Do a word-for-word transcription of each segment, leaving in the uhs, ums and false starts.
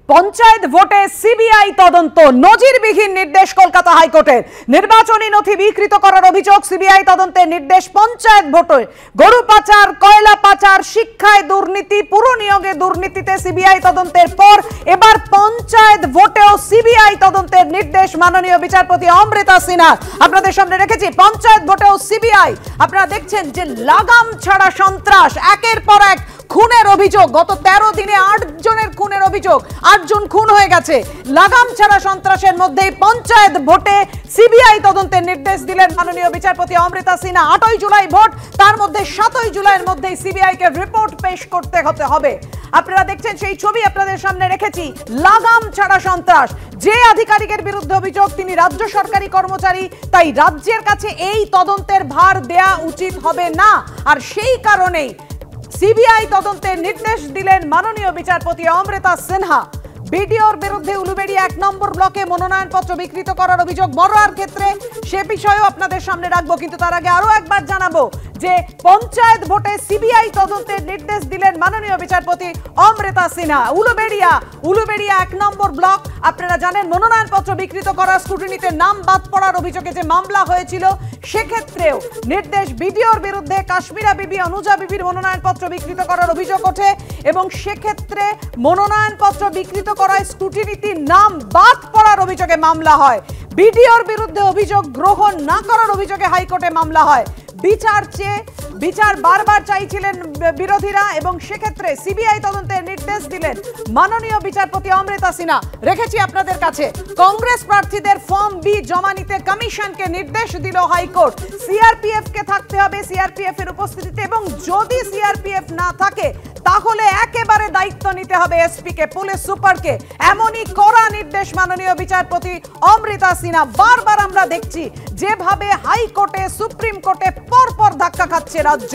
পঞ্চায়েত ভোটে সিবিআই তদন্ত, নজিরবিহীন নির্দেশ কলকাতা হাইকোর্টের। নির্বাচনী নথি বিকৃত করার অভিযোগ, সিবিআই তদন্তের নির্দেশ। পঞ্চায়েত ভোটে গরু পাচার, কয়লা পাচার, শিক্ষায় দুর্নীতি, পুর নিয়োগে দুর্নীতিতে সিবিআই তদন্তের পর এবার পঞ্চায়েত ভোটেও সিবিআই তদন্তের নির্দেশ মাননীয় বিচারপতি অমৃতা সিনহা। আপনাদের সামনে রেখেছি পঞ্চায়েত ভোটেও সিবিআই। আপনারা দেখছেন যে লাগাম ছাড়া সন্ত্রাস, একের পর এক খুনের অভিযোগ। গত তেরো দিনে আট জনের খুনের অভিযোগ, আট জন খুন হয়ে গেছে। লাগাম ছাড়া সন্ত্রাসের মধ্যেই পঞ্চায়েত ভোটে সিবিআই তদন্তের নির্দেশ দিলেন মাননীয় বিচারপতি অমৃতা সিনহা। আটই জুলাই ভোট, তার মধ্যে সাতই জুলাইয়ের মধ্যেই সিবিআই কে রিপোর্ট পেশ করতে হতে হবে। আপনারা দেখছেন সেই ছবি আপনাদের সামনে রেখেছি। লাগাম ছাড়া সন্ত্রাস, যে আধিকারিকের বিরুদ্ধে অভিযোগ তিনি রাজ্য সরকারি কর্মচারী, তাই রাজ্যের কাছে এই তদন্তের ভার দেয়া উচিত হবে না। আর সেই কারণেই সিবিআই তদন্তের নির্দেশ দিলেন মাননীয় বিচারপতি অমৃতা সিনহা। বিডিওর বিরুদ্ধে উলুবেড়িয়া এক নম্বর ব্লকে মনোনয়নপত্র বিকৃত করার অভিযোগ বড়ুয়ার ক্ষেত্রে, সে বিষয়েও আপনাদের সামনে রাখবো। কিন্তু তার আগে আরো একবার জানাবো যে পঞ্চায়েত ভোটে সিবিআই তদন্তের নির্দেশ দিলেন মাননীয় বিচারপতি অমৃতা সিনহা। উলুবেড়িয়া উলুবেড়িয়া এক নম্বর ব্লক, আপনারা জানেন মনোনয়নপত্র বিকৃত করার স্ক্রুটিনিতে নাম বাদ পড়ার অভিযোগে যে মামলা হয়েছিল, সেক্ষেত্রেও নির্দেশ। বিডিওর বিরুদ্ধে কাশ্মীরা বিবি, অনুজা বিবির মনোনয়নপত্র বিকৃত করার অভিযোগ ওঠে এবং সেক্ষেত্রে মনোনয়নপত্র বিকৃত করায় স্ক্রুটিনিতে নাম বাদ পড়ার অভিযোগে মামলা হয়। বিডিওর বিরুদ্ধে অভিযোগ গ্রহণ না করার অভিযোগে হাইকোর্টে মামলা হয়। বিচার চেয়ে বিচার বারবার চাইছিলেন বিরোধীরা এবং সেক্ষেত্রে সিবিআই তদন্তের নির্দেশ দিলেন মাননীয় বিচারপতি অমৃতা সিনহা। রেখেছি আপনাদের কাছে কংগ্রেস প্রার্থীদের ফর্ম বি জমা নিতে কমিশনকে নির্দেশ দিল হাইকোর্ট। সিআরপিএফ কে থাকতে হবে সিআরপিএফ এর উপস্থিতিতে, এবং যদি সিআরপিএফ না থাকে তাহলে একেবারে দায়িত্ব নিতে হবে এসপি কে, পুলিশ সুপারকে। এমনই কড়া নির্দেশ মাননীয় বিচারপতি অমৃতা সিনহা। বারবার আমরা দেখছি যেভাবে হাইকোর্টে, সুপ্রিম কোর্টে পরপর ধাক্কা খাচ্ছে রাজ্য।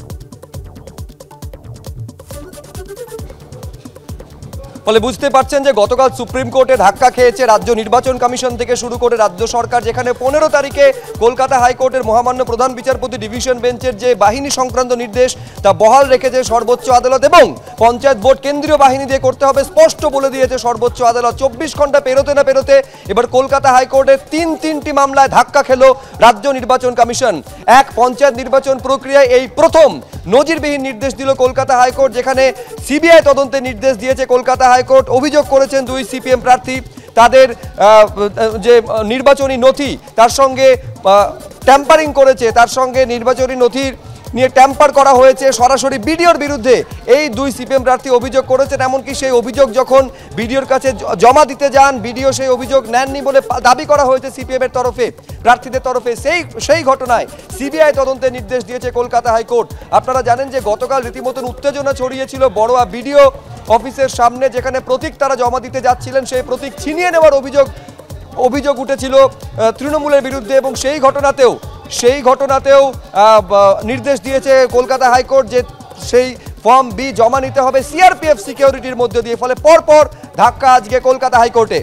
ফলে বুঝতে পারছেন যে গতকাল সুপ্রিম কোর্টে ধাক্কা খেয়েছে রাজ্য নির্বাচন কমিশন থেকে শুরু করে রাজ্য সরকার, যেখানে পনেরো তারিখে কলকাতা হাইকোর্টের মহামান্য প্রধান বিচারপতি ডিভিশন বেঞ্চের যে বাহিনী সংক্রান্ত নির্দেশ তা বহাল রেখেছে সর্বোচ্চ আদালত, এবং পঞ্চায়েত ভোট কেন্দ্রীয় বাহিনী দিয়ে করতে হবে স্পষ্ট বলে দিয়েছে সর্বোচ্চ আদালত। চব্বিশ ঘন্টা পেরোতে না পেরোতে এবার কলকাতা হাইকোর্টের তিন তিনটি মামলায় ধাক্কা খেল রাজ্য নির্বাচন কমিশন। এক, পঞ্চায়েত নির্বাচন প্রক্রিয়ায় এই প্রথম নজিরবিহীন নির্দেশ দিল কলকাতা হাইকোর্ট, যেখানে সিবিআই তদন্তের নির্দেশ দিয়েছে কলকাতা হাইকোর্ট। অভিযোগ করেছেন দুই সিপিএম প্রার্থী, তাদের যে নির্বাচনী নথি তার সঙ্গে ট্যাম্পারিং করেছে, তার সঙ্গে নির্বাচনী নথির নিয়ে ট্যাম্পার করা হয়েছে সরাসরি বিডিওর বিরুদ্ধে। এই দুই সিপিএম প্রার্থী অভিযোগ করেছেন, এমনকি সেই অভিযোগ যখন বিডিওর কাছে জমা দিতে যান, বিডিও সেই অভিযোগ নেননি বলে দাবি করা হয়েছে সিপিএম এর তরফে, প্রার্থীদের তরফে। সেই সেই ঘটনায় সিবিআই তদন্তের নির্দেশ দিয়েছে কলকাতা হাইকোর্ট। আপনারা জানেন যে গতকাল রীতিমতন উত্তেজনা ছড়িয়েছিল বড়ুয়া বিডিও অফিসের সামনে, যেখানে প্রতীক তারা জমা দিতে যাচ্ছিলেন, সেই প্রতীক ছিনিয়ে নেওয়ার অভিযোগ অভিযোগ উঠেছিল তৃণমূলের বিরুদ্ধে, এবং সেই ঘটনাতেও সেই ঘটনাতেও নির্দেশ দিয়েছে কলকাতা হাইকোর্ট যে সেই ফর্ম বি জমা নিতে হবে সিআরপিএফ সিকিউরিটির মধ্যে দিয়ে। ফলে পরপর ধাক্কা আজকে কলকাতা হাইকোর্টে।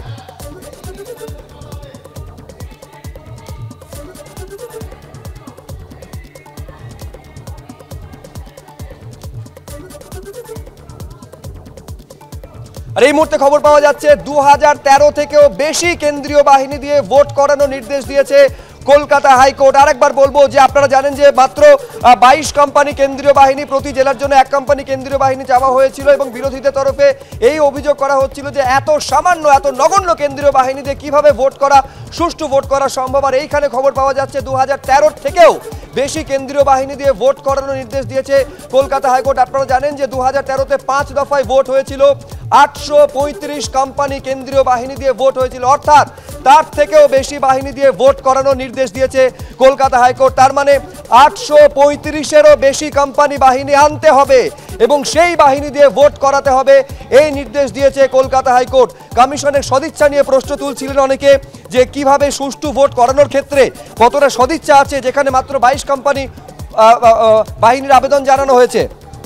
আর এই মুহূর্তে খবর পাওয়া যাচ্ছে দু হাজার তেরো থেকেও বেশি কেন্দ্রীয় বাহিনী দিয়ে ভোট করানোর নির্দেশ দিয়েছে কলকাতা হাইকোর্ট। আরেকবার বলবো যে আপনারা জানেন যে মাত্র বাইশ কোম্পানি কেন্দ্রীয় বাহিনী, প্রতি জেলার জন্য এক কোম্পানি কেন্দ্রীয় বাহিনী চাওয়া হয়েছিল, এবং বিরোধীদের তরফে এই অভিযোগ করা হচ্ছিল যে এত সামান্য, এত নগণ্য কেন্দ্রীয় বাহিনী দিয়ে কিভাবে ভোট করা, সুষ্ঠু ভোট করা সম্ভব। আর এইখানে খবর পাওয়া যাচ্ছে দু হাজার তেরোর থেকেও বেশি কেন্দ্রীয় বাহিনী দিয়ে ভোট করানোর নির্দেশ দিয়েছে কলকাতা হাইকোর্ট। আপনারা জানেন যে দু হাজার তেরোতে পাঁচ দফায় ভোট হয়েছিল, আটশো পঁয়ত্রিশ কোম্পানি কেন্দ্রীয় বাহিনী দিয়ে ভোট হয়েছিল, অর্থাৎ তার থেকেও বেশি বাহিনী দিয়ে ভোট করানোর নির্দেশ দিয়েছে কলকাতা হাইকোর্ট। তার মানে আটশো পঁয়ত্রিশেরও বেশি কোম্পানি বাহিনী আনতে হবে এবং সেই বাহিনী দিয়ে ভোট করাতে হবে, এই নির্দেশ দিয়েছে কলকাতা হাইকোর্ট। কমিশনের সদিচ্ছা নিয়ে প্রশ্ন তুলছিলেন অনেকে যে কিভাবে সুষ্ঠু ভোট করানোর ক্ষেত্রে কতটা সদিচ্ছা আছে, যেখানে মাত্র বাইশ কোম্পানি বাহিনীর আবেদন জানানো হয়েছে।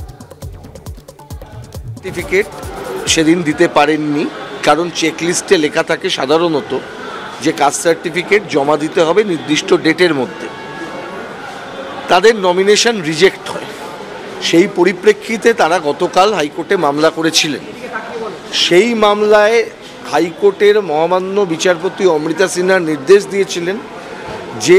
সার্টিফিকেট সেদিন দিতে পারেননি, কারণ চেকলিস্টে লেখা থাকে সাধারণত যে কাস্ট সার্টিফিকেট জমা দিতে হবে নির্দিষ্ট ডেটের মধ্যে। তাদের নমিনেশন রিজেক্ট হয়, সেই পরিপ্রেক্ষিতে তারা গতকাল হাইকোর্টে মামলা করেছিলেন। সেই মামলায় হাইকোর্টের মহামান্য বিচারপতি অমৃতা সিনহা নির্দেশ দিয়েছিলেন যে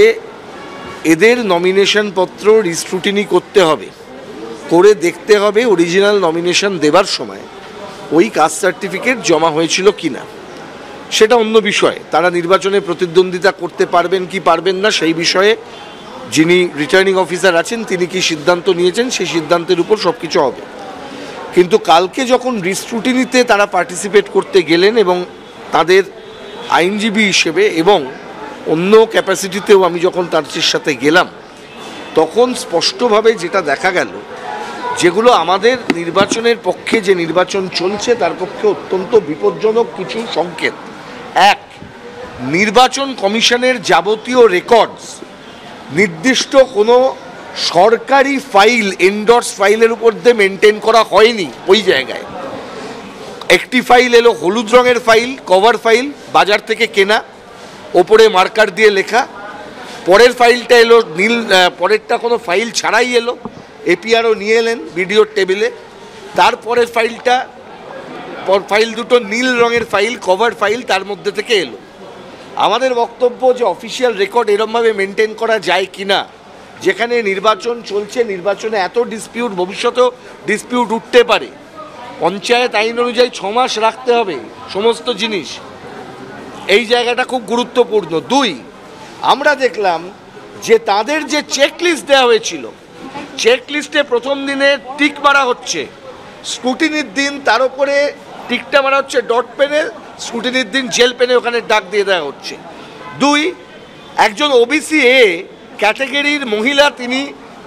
এদের নমিনেশন পত্র রিস্ক্রুটিনি করতে হবে, করে দেখতে হবে অরিজিনাল নমিনেশন দেবার সময় ওই কাস্ট সার্টিফিকেট জমা হয়েছিল কিনা। সেটা অন্য বিষয়, তারা নির্বাচনে প্রতিদ্বন্দ্বিতা করতে পারবেন কি পারবেন না সেই বিষয়ে যিনি রিটার্নিং অফিসার আছেন তিনি কি সিদ্ধান্ত নিয়েছেন সেই সিদ্ধান্তের উপর সব কিছু হবে। কিন্তু কালকে যখন রিস্ক্রুটিনিতে তারা পার্টিসিপেট করতে গেলেন এবং তাদের আইনজীবী হিসেবে এবং অন্য ক্যাপাসিটিতেও আমি যখন তাদের সাথে গেলাম, তখন স্পষ্টভাবে যেটা দেখা গেল, যেগুলো আমাদের নির্বাচনের পক্ষে, যে নির্বাচন চলছে তার পক্ষে অত্যন্ত বিপজ্জনক কিছু সংকেত। এক, নির্বাচন কমিশনের যাবতীয় রেকর্ডস নির্দিষ্ট কোনো সরকারি ফাইল, এন্ডোর্স ফাইলের উপর দিয়ে মেনটেন করা হয়নি। ওই জায়গায় একটি ফাইল এলো হলুদ রঙের ফাইল, কভার ফাইল, বাজার থেকে কেনা, ওপরে মার্কার দিয়ে লেখা। পরের ফাইলটা এলো নীল, পরেরটা কোনো ফাইল ছাড়াই এলো, এপিআরও নিয়ে এলেন বিডিওর টেবিলে। তারপরের ফাইলটা, ফাইল দুটো নীল রঙের ফাইল, কভার ফাইল, তার মধ্যে থেকে এলো। আমাদের বক্তব্য যে অফিসিয়াল রেকর্ড এরমভাবে মেনটেন করা যায় কি না, যেখানে নির্বাচন চলছে, নির্বাচনে এত ডিসপিউট, ভবিষ্যতেও ডিসপিউট উঠতে পারে, পঞ্চায়েত আইন অনুযায়ী ছ মাস রাখতে হবে সমস্ত জিনিস, এই জায়গাটা খুব গুরুত্বপূর্ণ। দুই, আমরা দেখলাম যে তাদের যে চেকলিস্ট দেওয়া হয়েছিল, চেকলিস্টে প্রথম দিনে টিক মারা হচ্ছে, স্ক্রুটিনির দিন তার উপরে টিকটা মারা হচ্ছে ডট পেনে, স্ক্রুটিনির দিন জেল পেনে ওখানে ডাক দিয়ে দেওয়া হচ্ছে। দুই, একজন ওবিসি এ ক্যাটাগরির মহিলা তিনি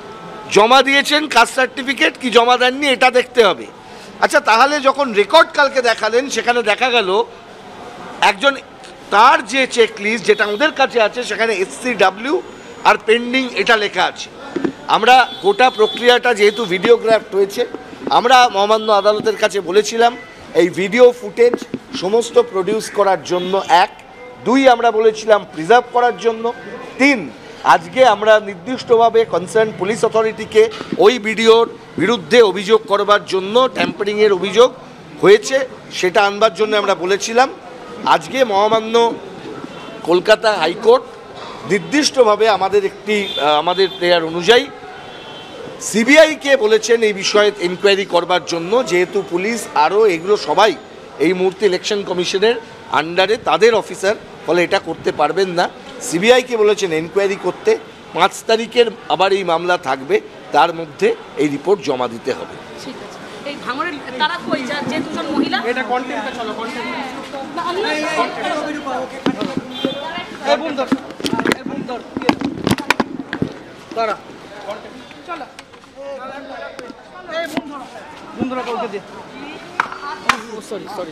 জমা দিয়েছেন কাস্ট সার্টিফিকেট কি জমা দেননি এটা দেখতে হবে। আচ্ছা, তাহলে যখন রেকর্ড কালকে দেখালেন সেখানে দেখা গেল একজন, তার যে চেকলিস্ট যেটা ওদের কাছে আছে সেখানে এসসি ডাব্লিউ আর পেন্ডিং এটা লেখা আছে। আমরা গোটা প্রক্রিয়াটা যেহেতু ভিডিওগ্রাফ হয়েছে, আমরা মহামান্য আদালতের কাছে বলেছিলাম এই ভিডিও ফুটেজ সমস্ত প্রডিউস করার জন্য। এক, দুই, আমরা বলেছিলাম প্রিজার্ভ করার জন্য। তিন, আজকে আমরা নির্দিষ্টভাবে কনসার্ন পুলিশ অথরিটিকে ওই ভিডিওর বিরুদ্ধে অভিযোগ করবার জন্য, ট্যাম্পারিংয়ের অভিযোগ হয়েছে সেটা আনবার জন্য আমরা বলেছিলাম। আজকে মহামান্য কলকাতা হাইকোর্ট নির্দিষ্টভাবে আমাদের একটি আমাদের প্রেয়ার অনুযায়ী সিবিআইকে বলেছেন এই বিষয়ে এনকোয়ারি করবার জন্য, যেহেতু পুলিশ আরও এগুলো সবাই এই মুহূর্তে ইলেকশন কমিশনের আন্ডারে তাদের অফিসার, ফলে এটা করতে পারবেন না। সিবিআইকে বলেছেন এনকোয়ারি করতে, পাঁচ তারিখের আবার এই মামলা থাকবে, তার মধ্যে এই রিপোর্ট জমা দিতে হবে। ঠিক আছে, এই ভাঙড়ের তারা কই যা যে দুজন মহিলা এটা কন্টেন্টটা চলো কন্টেন্ট এই বন্ধ এই বন্ধ তারা চলো এই বন্ধ বন্ধরা কাউকে দে সরি সরি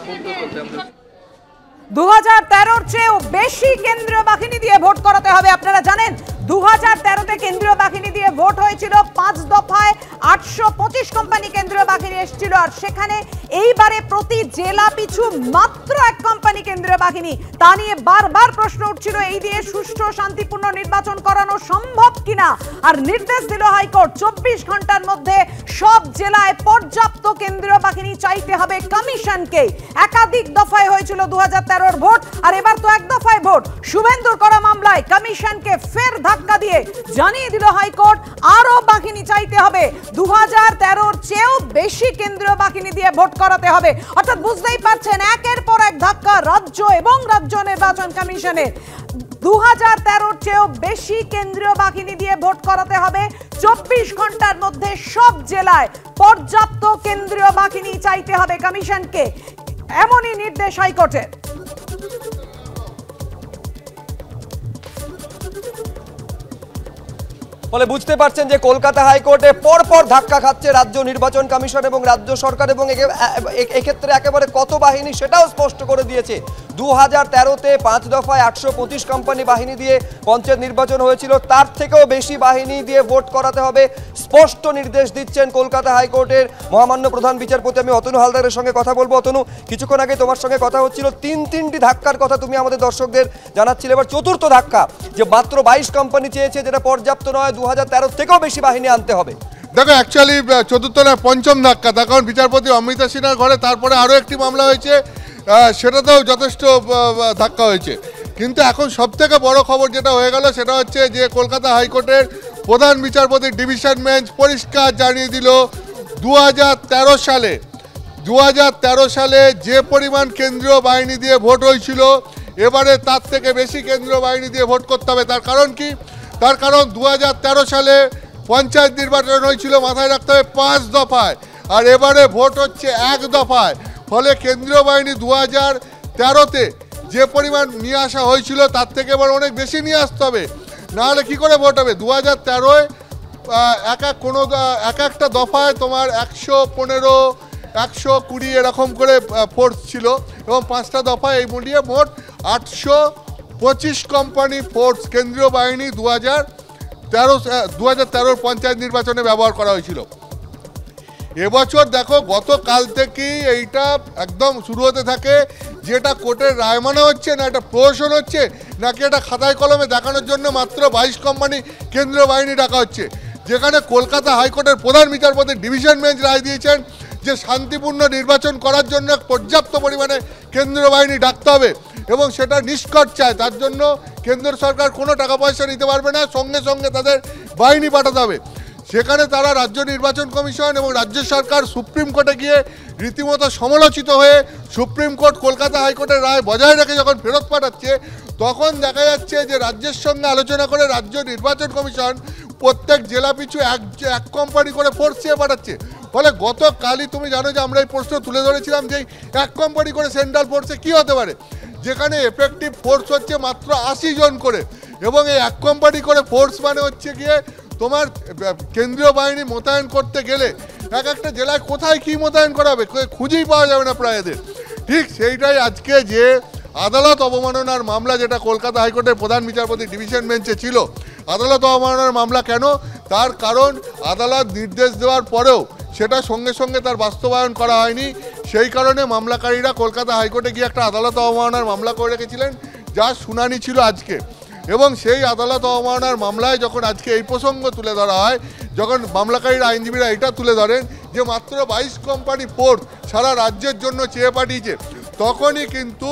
দু হাজার তেরোর চেয়েও বেশি কেন্দ্রীয় বাহিনী দিয়ে ভোট করাতে হবে। আপনারা জানেন দু হাজার তেরোতে কেন্দ্রীয় বাহিনী দিয়ে ভোট হয়েছিল, পাঁচ দফায় আটশো পঁচিশ কোম্পানি কেন্দ্রীয় বাহিনী এসেছিল, আর সেখানে এইবারে প্রতি জেলা পিছু মাত্র এক কোম্পানি কেন্দ্রীয় বাহিনী। তা নিয়ে বারবার প্রশ্ন উঠছিল এই দিয়ে সুষ্ঠু শান্তিপূর্ণ নির্বাচন করানো সম্ভব কিনা। আর নির্দেশ দিল হাইকোর্ট, চব্বিশ ঘন্টার মধ্যে সব জেলায় পর্যাপ্ত কেন্দ্রীয় বাহিনী চাইতে হবে কমিশনকে। একাধিক দফায় হয়েছিল দু হাজার তেরোর ভোট, আর এবার তো এক দফায় ভোট। শুভেন্দুর করা মামলায় কমিশনকে ফের ধাক্কা দিয়ে জানিয়ে দিল হাইকোর্ট আরো বাহিনী চাইতে হবে, দু হাজার তেরোর চেয়েও বেশি কেন্দ্রীয় বাহিনী দিয়ে ভোট করাতে হবে। অর্থাৎ বুঝতেই পারছেন একের পর এক ধাক্কা রাজ্য এবং রাজ্য নির্বাচন কমিশনের। দু হাজার তেরোর চেয়েও বেশি কেন্দ্রীয় বাহিনী দিয়ে ভোট করাতে হবে, চব্বিশ ঘন্টার মধ্যে সব জেলায় পর্যাপ্ত কেন্দ্রীয় বাহিনী চাইতে হবে কমিশনকে, এমনই নির্দেশ হাইকোর্টের। ফলে বুঝতে পারছেন যে কলকাতা হাইকোর্টে পরপর ধাক্কা খাচ্ছে রাজ্য নির্বাচন কমিশন এবং রাজ্য সরকার, এবং এক্ষেত্রে একেবারে কত বাহিনী সেটাও স্পষ্ট করে দিয়েছে। দু হাজার তেরোতে পাঁচ দফায় আটশো পঁচিশ কোম্পানি বাহিনী দিয়ে পঞ্চায়েত নির্বাচন হয়েছিল, তার থেকেও বেশি বাহিনী দিয়ে ভোট করাতে হবে, স্পষ্ট নির্দেশ দিচ্ছেন কলকাতা হাইকোর্টের মহামান্য প্রধান বিচারপতি। আমি অতনু হালদারের সঙ্গে কথা বলবো। অতনু, কিছুক্ষণ আগে তোমার সঙ্গে কথা হচ্ছিল, তিন তিনটি ধাক্কার কথা তুমি আমাদের দর্শকদের জানাচ্ছিলে, এবার চতুর্থ ধাক্কা যে মাত্র বাইশ কোম্পানি চেয়েছে, যেটা পর্যাপ্ত নয়, দু হাজার তেরো থেকেও বেশি বাহিনী আনতে হবে। দেখো অ্যাকচুয়ালি চতুর্থ না পঞ্চম ধাক্কা, তার কারণ বিচারপতি অমৃতা সিনহার ঘরে তারপরে আরও একটি মামলা হয়েছে, সেটাতেও যথেষ্ট ধাক্কা হয়েছে। কিন্তু এখন সবথেকে বড় খবর যেটা হয়ে গেল সেটা হচ্ছে যে কলকাতা হাইকোর্টের প্রধান বিচারপতির ডিভিশন বেঞ্চ পরিষ্কার জানিয়ে দিল দু হাজার তেরো সালে দু হাজার তেরো সালে যে পরিমাণ কেন্দ্রীয় বাহিনী দিয়ে ভোট হয়েছিল এবারে তার থেকে বেশি কেন্দ্রীয় বাহিনী দিয়ে ভোট করতে হবে। তার কারণ কি? তার কারণ দু হাজার তেরো সালে পঞ্চায়েত নির্বাচন হয়েছিল, মাথায় রাখতে হবে, পাঁচ দফায়, আর এবারে ভোট হচ্ছে এক দফায়। ফলে কেন্দ্রীয় বাহিনী দু হাজার তেরোতে যে পরিমাণ নিয়ে আসা হয়েছিল তার থেকে এবার অনেক বেশি নিয়ে আসতে হবে, নাহলে কী করে ভোট হবে? দু হাজার তেরোয় এক এক কোনো এক একটা দফায় তোমার একশো পনেরো একশো কুড়ি এরকম করে ফোর্স ছিল, এবং পাঁচটা দফায় এই মিলিয়ে মোট আটশো পঁচিশ কোম্পানি ফোর্স কেন্দ্রীয় বাহিনী দু হাজার তেরো দু হাজার তেরোর পঞ্চায়েত নির্বাচনে ব্যবহার করা হয়েছিল। এবছর দেখো গতকাল থেকেই এইটা একদম শুরু হতে থাকে, যেটা কোর্টের রায় মানা হচ্ছে না এটা প্রহসন হচ্ছে, নাকি এটা খাতায় কলমে দেখানোর জন্য মাত্র বাইশ কোম্পানি কেন্দ্রীয় বাহিনী ডাকা হচ্ছে। যেখানে কলকাতা হাইকোর্টের প্রধান বিচারপতি ডিভিশন বেঞ্চ রায় দিয়েছেন যে শান্তিপূর্ণ নির্বাচন করার জন্য পর্যাপ্ত পরিমাণে কেন্দ্রীয় বাহিনী ডাকতে হবে এবং সেটা নিষ্কট চায়, তার জন্য কেন্দ্র সরকার কোনো টাকা পয়সা নিতে পারবে না, সঙ্গে সঙ্গে তাদের বাহিনী পাঠাতে হবে। সেখানে তারা রাজ্য নির্বাচন কমিশন এবং রাজ্য সরকার সুপ্রিম কোর্টে গিয়ে রীতিমতো সমালোচিত হয়ে সুপ্রিম কোর্ট কলকাতা হাইকোর্টের রায় বজায় রেখে যখন ফেরত পাঠাচ্ছে, তখন দেখা যাচ্ছে যে রাজ্যের সঙ্গে আলোচনা করে রাজ্য নির্বাচন কমিশন প্রত্যেক জেলা পিছু এক এক কোম্পানি করে ফোর্স চেয়ে পাঠাচ্ছে। ফলে গতকালই তুমি জানো যে আমরা এই প্রশ্ন তুলে ধরেছিলাম যে এক কোম্পানি করে সেন্ট্রাল ফোর্সে কী হতে পারে, যেখানে এফেক্টিভ ফোর্স হচ্ছে মাত্র আশি জন করে, এবং এই এক কোম্পানি করে ফোর্স মানে হচ্ছে গিয়ে তোমার কেন্দ্রীয় বাহিনী মোতায়েন করতে গেলে এক একটা জেলায় কোথায় কী মোতায়েন করা হবে খুঁজেই পাওয়া যাবে না প্রায় এদের। ঠিক সেইটাই আজকে যে আদালত অবমাননার মামলা যেটা কলকাতা হাইকোর্টের প্রধান বিচারপতি ডিভিশন বেঞ্চে ছিল, আদালত অবমাননার মামলা কেন? তার কারণ আদালত নির্দেশ দেওয়ার পরেও সেটা সঙ্গে সঙ্গে তার বাস্তবায়ন করা হয়নি। সেই কারণে মামলাকারীরা কলকাতা হাইকোর্টে গিয়ে একটা আদালত অবমাননার মামলা করে রেখেছিলেন, যার শুনানি ছিল আজকে। এবং সেই আদালত অবমাননার মামলায় যখন আজকে এই প্রসঙ্গ তুলে ধরা হয়, যখন মামলাকারীরা আইনজীবীরা এটা তুলে ধরেন যে মাত্র বাইশ কোম্পানি ফোর্স সারা রাজ্যের জন্য চেয়ে পাঠিয়েছে, তখনই কিন্তু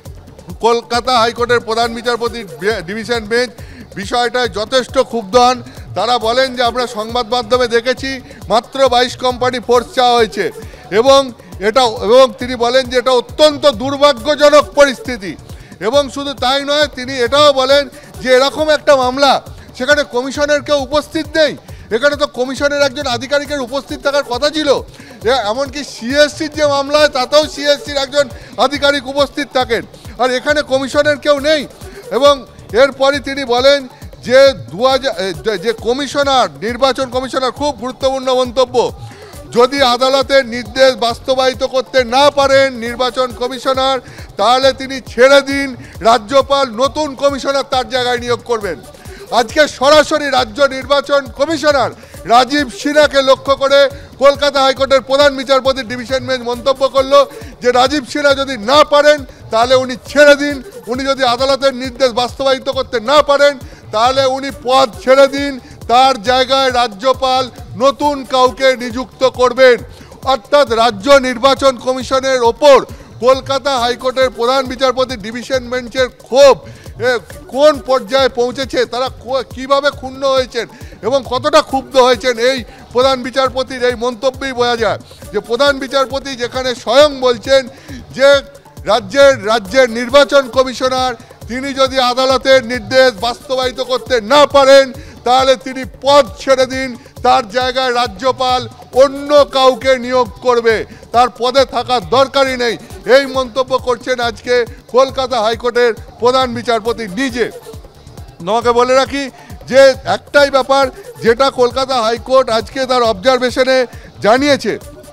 কলকাতা হাইকোর্টের প্রধান বিচারপতির ডিভিশন বেঞ্চ বিষয়টায় যথেষ্ট ক্ষুব্ধ হন। তারা বলেন যে আমরা সংবাদ মাধ্যমে দেখেছি মাত্র বাইশ কোম্পানি ফোর্স চাওয়া হয়েছে, এবং এটা এবং তিনি বলেন যে এটা অত্যন্ত দুর্ভাগ্যজনক পরিস্থিতি। এবং শুধু তাই নয়, তিনি এটাও বলেন যে এরকম একটা মামলা সেখানে কমিশনের কেউ উপস্থিত নেই, এখানে তো কমিশনের একজন আধিকারিকের উপস্থিত থাকার কথা ছিল, এমনকি সিএসসির যে মামলা হয় তাতেও সিএসসির একজন আধিকারিক উপস্থিত থাকেন, আর এখানে কমিশনের কেউ নেই। এবং এরপরই তিনি বলেন যে দু হাজার যে কমিশনার নির্বাচন কমিশনার খুব গুরুত্বপূর্ণ মন্তব্য, যদি আদালতের নির্দেশ বাস্তবায়িত করতে না পারেন নির্বাচন কমিশনার, তাহলে তিনি ছেড়ে দিন, রাজ্যপাল নতুন কমিশনার তার জায়গায় নিয়োগ করবেন। আজকে সরাসরি রাজ্য নির্বাচন কমিশনার রাজীব সিনহাকে লক্ষ্য করে কলকাতা হাইকোর্টের প্রধান বিচারপতির ডিভিশন বেঞ্চ মন্তব্য করলো যে রাজীব সিনহা যদি না পারেন তাহলে উনি ছেড়ে দিন, উনি যদি আদালতের নির্দেশ বাস্তবায়িত করতে না পারেন তাহলে উনি পদ ছেড়ে দিন, তার জায়গায় রাজ্যপাল নতুন কাউকে নিযুক্ত করবেন। অর্থাৎ রাজ্য নির্বাচন কমিশনের ওপর কলকাতা হাইকোর্টের প্রধান বিচারপতি ডিভিশন বেঞ্চের ক্ষোভ কোন পর্যায়ে পৌঁছেছে, তারা কিভাবে ক্ষুণ্ণ হয়েছেন এবং কতটা ক্ষুব্ধ হয়েছেন এই প্রধান বিচারপতির এই মন্তব্যেই বোঝা যায়। যে প্রধান বিচারপতি যেখানে স্বয়ং বলছেন যে রাজ্যের রাজ্যের নির্বাচন কমিশনার তিনি যদি আদালতের নির্দেশ বাস্তবায়িত করতে না পারেন তাহলে তিনি পদ ছেড়ে দিন, তার জায়গায় রাজ্যপাল অন্য কাউকে নিয়োগ করবে, তার পদে থাকার দরকারই নেই, এই মন্তব্য করছেন আজকে কলকাতা হাইকোর্টের প্রধান বিচারপতি নিজে। তোমাকে বলে রাখি যে একটাই ব্যাপার যেটা কলকাতা হাইকোর্ট আজকে তার অবজারভেশনে জানিয়েছে,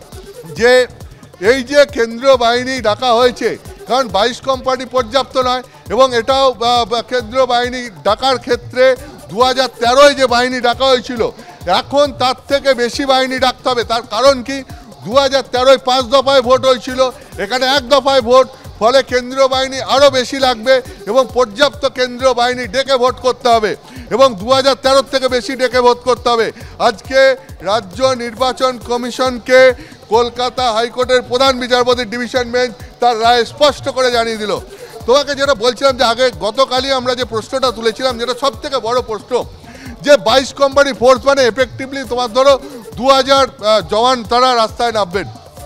যে এই যে কেন্দ্রীয় বাহিনী ডাকা হয়েছে, কারণ বাইশ কোম্পানি পর্যাপ্ত নয়, এবং এটাও কেন্দ্রীয় বাহিনী ডাকার ক্ষেত্রে দু হাজার তেরোয় যে বাহিনী ডাকা হয়েছিল এখন তার থেকে বেশি বাহিনী ডাকতে হবে। তার কারণ কি, দু হাজার তেরোয় পাঁচ দফায় ভোট হয়েছিল, এখানে এক দফায় ভোট, ফলে কেন্দ্রীয় বাহিনী আরও বেশি লাগবে এবং পর্যাপ্ত কেন্দ্রীয় বাহিনী ডেকে ভোট করতে হবে এবং দু হাজার তেরোর থেকে বেশি ডেকে ভোট করতে হবে। আজকে রাজ্য নির্বাচন কমিশনকে কলকাতা হাইকোর্টের প্রধান বিচারপতি ডিভিশন বেঞ্চ তার রায় স্পষ্ট করে জানিয়ে দিল। তোমাকে যেটা বলছিলাম যে আগে গতকালই আমরা যে প্রশ্নটা তুলেছিলাম, যেটা সব থেকে বড় প্রশ্ন, যে বাইশ কোম্পানি ফোর্স মানে এফেক্টিভলি তোমার ধরো দু হাজার জওয়ান তারা রাস্তায় নামবেন।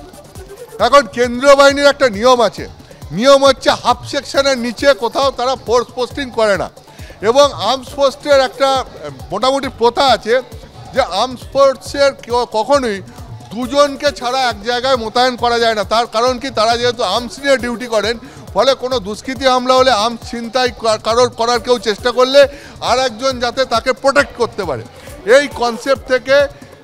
এখন কেন্দ্রীয় বাহিনীর একটা নিয়ম আছে, নিয়ম হচ্ছে হাফ সেকশনের নিচে কোথাও তারা ফোর্স পোস্টিং করে না এবং আর্মস ফোর্সের একটা মোটামুটি প্রথা আছে যে আর্মস ফোর্সের কখনোই দুজনকে ছাড়া এক জায়গায় মোতায়েন করা যায় না। তার কারণ কি, তারা যেহেতু আর্মস নিয়ে ডিউটি করেন, ফলে কোনো দুষ্কৃতী হামলা হলে আর্মস ছিনতাই কারোর করার কেউ চেষ্টা করলে আর একজন যাতে তাকে প্রোটেক্ট করতে পারে, এই কনসেপ্ট থেকে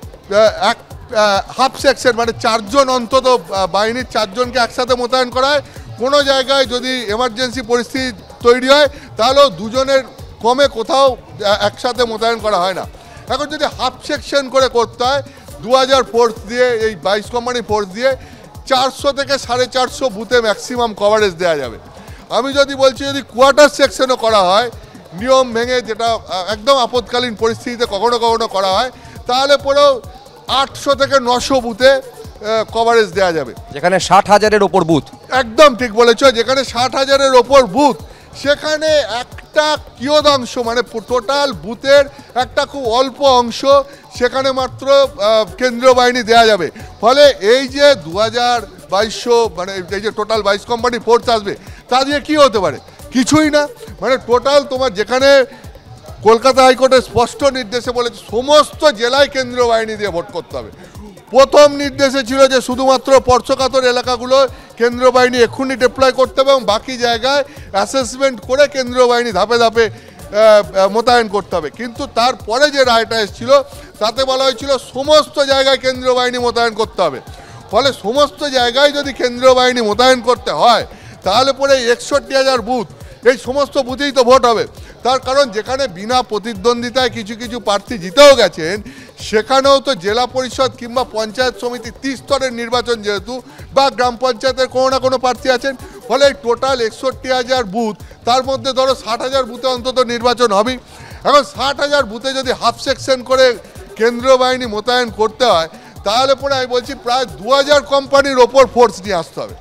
এক হাফ সেকশন মানে চারজন অন্তত বাহিনীর চারজনকে একসাথে মোতায়েন করা হয়। কোনো জায়গায় যদি এমার্জেন্সি পরিস্থিতি তৈরি হয় তাহলেও দুজনের কমে কোথাও একসাথে মোতায়েন করা হয় না। এখন যদি হাফ সেকশন করে করতে হয়, দু হাজার ফোর্স দিয়ে এই বাইশ কোম্পানি ফোর্স দিয়ে চারশো থেকে সাড়ে চারশো বুথে ম্যাক্সিমাম কভারেজ দেওয়া যাবে। আমি যদি বলছি যদি কোয়ার্টার সেকশনও করা হয় নিয়ম ভেঙে, যেটা একদম আপৎকালীন পরিস্থিতিতে কখনো কখনো করা হয়, তাহলে পরেও আটশো থেকে নশো বুথে কভারেজ দেওয়া যাবে, যেখানে ষাট হাজারের ওপর বুথ। একদম ঠিক বলেছো, যেখানে ষাট হাজারের ওপর বুথ, সেখানে একটা কিয়দাংশ মানে টোটাল বুথের একটা খুব অল্প অংশ সেখানে মাত্র কেন্দ্রীয় বাহিনী দেওয়া যাবে। ফলে এই যে দু হাজার বাইশশো মানে এই যে টোটাল বাইশ কোম্পানি ফোর্স আসবে, তা দিয়ে কী হতে পারে? কিছুই না। মানে টোটাল তোমার যেখানে কলকাতা হাইকোর্টের স্পষ্ট নির্দেশে বলেছে সমস্ত জেলায় কেন্দ্রীয় বাহিনী দিয়ে ভোট করতে হবে। প্রথম নির্দেশে ছিল যে শুধুমাত্র স্পর্শকাতর এলাকাগুলো কেন্দ্রীয় বাহিনী এক্ষুনি ডিপ্লয় করতে হবে এবং বাকি জায়গায় অ্যাসেসমেন্ট করে কেন্দ্রীয় বাহিনী ধাপে ধাপে মোতায়েন করতে হবে। কিন্তু তারপরে যে রায়টা এসেছিল তাতে বলা হয়েছিল সমস্ত জায়গায় কেন্দ্রীয় বাহিনী মোতায়েন করতে হবে। ফলে সমস্ত জায়গায় যদি কেন্দ্রীয় বাহিনী মোতায়েন করতে হয় তাহলে পরে একষট্টি হাজার বুথ, এই সমস্ত বুথেই তো ভোট হবে। তার কারণ যেখানে বিনা প্রতিদ্বন্দ্বিতায় কিছু কিছু প্রার্থী জিতেও গেছেন, সেখানেও তো জেলা পরিষদ কিংবা পঞ্চায়েত সমিতি ত্রিস্তরের নির্বাচন যেহেতু, বা গ্রাম পঞ্চায়েতের কোনো না কোনো প্রার্থী আছেন, ফলে এই টোটাল একষট্টি হাজার বুথ, তার মধ্যে ধরো ষাট হাজার বুথে অন্তত নির্বাচন হবেই। এখন ষাট হাজার বুথে যদি হাফ সেকশন করে কেন্দ্রীয় বাহিনী মোতায়েন করতে হয়, তাহলে পরে আমি বলছি প্রায় দু হাজার কোম্পানির ওপর ফোর্স নিয়ে আসতে হবে।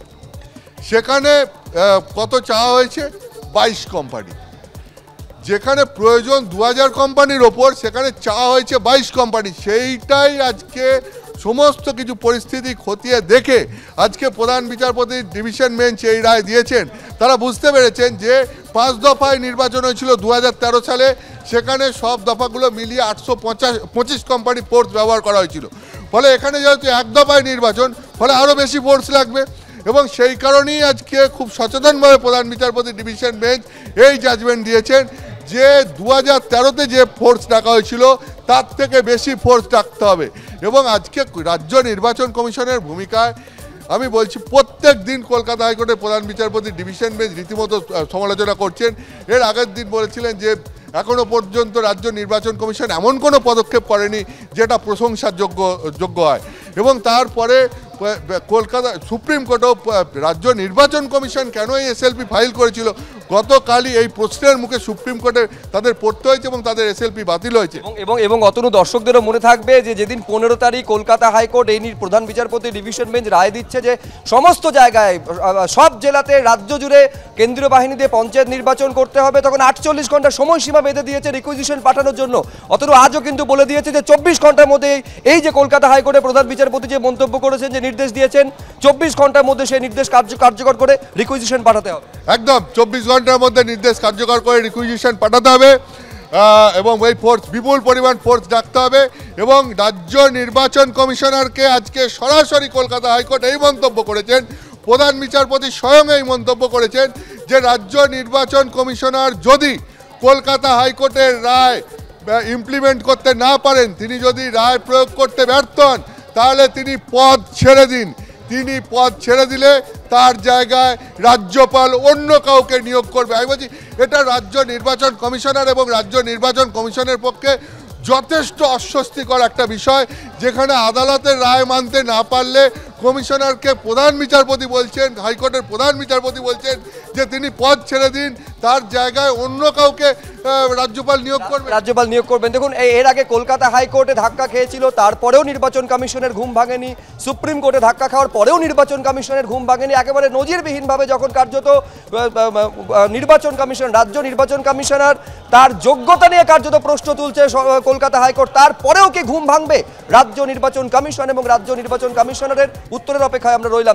সেখানে কত চাওয়া হয়েছে? বাইশ কোম্পানি। যেখানে প্রয়োজন দু হাজার কোম্পানির ওপর, সেখানে চাওয়া হয়েছে বাইশ কোম্পানি। সেইটাই আজকে সমস্ত কিছু পরিস্থিতি খতিয়ে দেখে আজকে প্রধান বিচারপতির ডিভিশন বেঞ্চ এই রায় দিয়েছেন। তারা বুঝতে পেরেছেন যে পাঁচ দফায় নির্বাচন হয়েছিল দু হাজার তেরো সালে, সেখানে সব দফাগুলো মিলিয়ে আটশো পঞ্চাশ পঁচিশ কোম্পানি ফোর্স ব্যবহার করা হয়েছিল। ফলে এখানে যেহেতু এক দফায় নির্বাচন, ফলে আরও বেশি ফোর্স লাগবে এবং সেই কারণেই আজকে খুব সচেতনভাবে প্রধান বিচারপতি ডিভিশন বেঞ্চ এই জাজমেন্ট দিয়েছেন যে দু হাজার তেরোতে যে ফোর্স ডাকা হয়েছিল তার থেকে বেশি ফোর্স ডাকতে হবে। এবং আজকে রাজ্য নির্বাচন কমিশনের ভূমিকায় আমি বলছি প্রত্যেক দিন কলকাতা হাইকোর্টের প্রধান বিচারপতি ডিভিশন বেঞ্চ রীতিমতো সমালোচনা করছেন। এর আগের দিন বলেছিলেন যে এখনও পর্যন্ত রাজ্য নির্বাচন কমিশন এমন কোনো পদক্ষেপ করেনি যেটা প্রশংসার যোগ্য যোগ্য হয়। এবং তারপরে কলকাতা সুপ্রিম কোর্টও রাজ্য নির্বাচন কমিশন কেন এই এসএলপি ফাইল করেছিল গতকালই এই প্রশ্নের মুখে সুপ্রিম কোর্টে তাদের পড়তে হয়েছে এবং তাদের এসএলপি বাতিল হয়েছে। এবং এবং অতনু দর্শকদেরও মনে থাকবে যে যেদিন পনেরো তারিখ কলকাতা হাইকোর্ট এই নিয়ে প্রধান বিচারপতি ডিভিশন বেঞ্চ রায় দিচ্ছে যে সমস্ত জায়গায় সব জেলাতে রাজ্য জুড়ে কেন্দ্রীয় বাহিনী দিয়ে পঞ্চায়েত নির্বাচন করতে হবে, তখন আটচল্লিশ ঘন্টা সময়সীমা বেঁধে দিয়েছে রিকুইজিশন পাঠানোর জন্য। অতনু আজও কিন্তু বলে দিয়েছে যে চব্বিশ ঘন্টার মধ্যে এই যে কলকাতা হাইকোর্টের প্রধান বিচারপতি যে মন্তব্য করেছেন, যে নির্দেশ দিয়েছেন, চব্বিশ ঘন্টার মধ্যে সেই নির্দেশ কার্যকর করে রিকুইজিশন পাঠাতে হবে। একদম চব্বিশ ঘন্টার মধ্যে নির্দেশ কার্যকর করে রিকুইজিশন পাঠাতে হবে এবং ওই ফোর্স বিপুল পরিমাণ ফোর্স ডাকতে হবে। এবং রাজ্য নির্বাচন কমিশনারকে আজকে সরাসরি কলকাতা হাইকোর্ট এই মন্তব্য করেছেন, প্রধান বিচারপতি স্বয়ং এই মন্তব্য করেছেন যে রাজ্য নির্বাচন কমিশনার যদি কলকাতা হাইকোর্টের রায় ইমপ্লিমেন্ট করতে না পারেন, তিনি যদি রায় প্রয়োগ করতে ব্যর্থ হন, তাহলে তিনি পদ ছেড়ে দিন। তিনি পদ ছেড়ে দিলে তার জায়গায় রাজ্যপাল অন্য কাউকে নিয়োগ করবে। আমি বলছি এটা রাজ্য নির্বাচন কমিশনার এবং রাজ্য নির্বাচন কমিশনের পক্ষে যথেষ্ট অস্বস্তিকর একটা বিষয় যেখানে আদালতের রায় মানতে না পারলে কমিশনারকে প্রধান বিচারপতি বলছেন, হাইকোর্টের প্রধান বিচারপতি বলছেন যে তিনি পদ ছেড়ে দিন, তার জায়গায় অন্য কাউকে আহ, রাজ্যপাল নিয়োগ করবেন। রাজ্যপাল নিয়োগ করবেন। দেখুন এই এর আগে কলকাতা হাইকোর্টে ধাক্কা খেয়েছিল, তারপরেও নির্বাচন কমিশনের ঘুম ভাঙেনি। সুপ্রিম কোর্টে ধাক্কা খাওয়ার পরেও নির্বাচন কমিশনের ঘুম ভাঙেনি। একেবারে নজিরবিহীনভাবে যখন কার্যত আহ, আহ, নির্বাচন কমিশন, রাজ্য নির্বাচন কমিশনার তার যোগ্যতা নিয়ে কার্যত প্রশ্ন তুলছে স- কলকাতা হাইকোর্ট, তারপরেও কি ঘুম ভাঙবে রাজ্য নির্বাচন কমিশন এবং রাজ্য নির্বাচন কমিশনারের? উত্তরের অপেক্ষায় আমরা রইলাম।